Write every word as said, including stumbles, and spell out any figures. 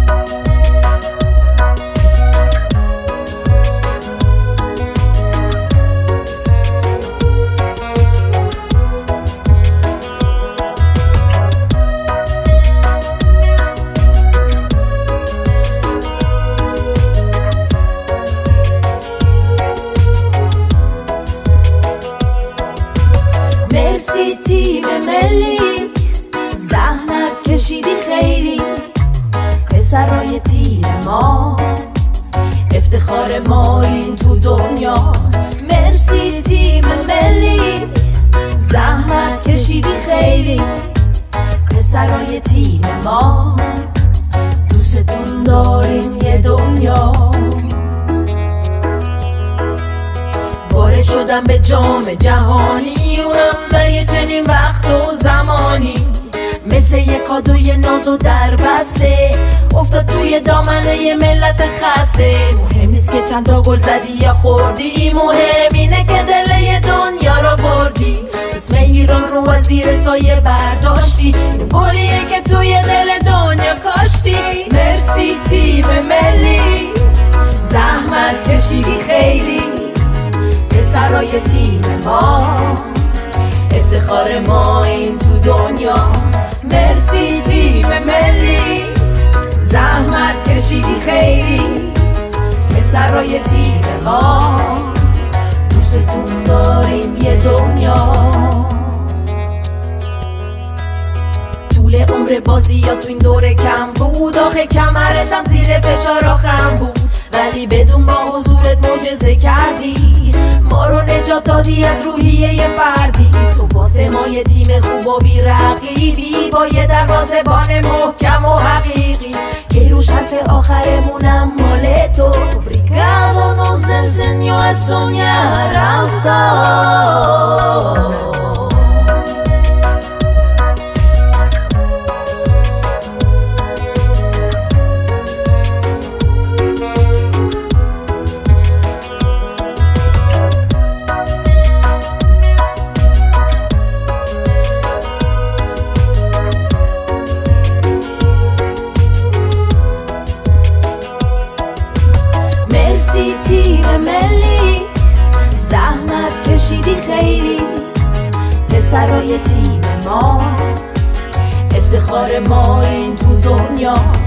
مرسی تیم ملی، زحمت کشیدی خیلی. پسرای تیم ما افتخار ما این تو دنیا. مرسی تیم ملی، زحمت کشیدی خیلی. پسرای تیم ما دوستتون داریم یه دنیا. وارد شدم به جام جهانی، اونم در یه چنین وقت و زمانی. مثل یه کادوی ناز و در بسته افتاد توی دامنه یه ملت خسته. مهم نیست که چند تا گل زدی یا خوردی، مهم اینه که دل یه دنیا رو بردی. اسم ایران رو از زیر سایه برداشتی، این گلیه که توی دل دنیا کاشتی. مرسی تیم ملی، زحمت کشیدی خیلی. پسرای تیم ما افتخار ما این تو دنیا. مرسی تیم ملی، زحمت کشیدی خیلی. پسرای تیم ما دوستتون داریم یه دنیا. طول عمر بازی یا تو این دوره کم بود، آخه کمرتم زیر فشار خم بود. ولی بدون با حضورت معجزه کردی، ما رو نجات دادی از روحیه یه فردی. تو واسه ما یه تیم خوب و بی رقیبی، با یه دروازه‌بان محکم و حقیقی. کیروش حرف آخرمونم مال تو. Obrigado nos enseñó a soñar alto. مرسی تیم ملی، زحمت کشیدی خیلی. پسرای تیم ما افتخار ما این تو دنیا.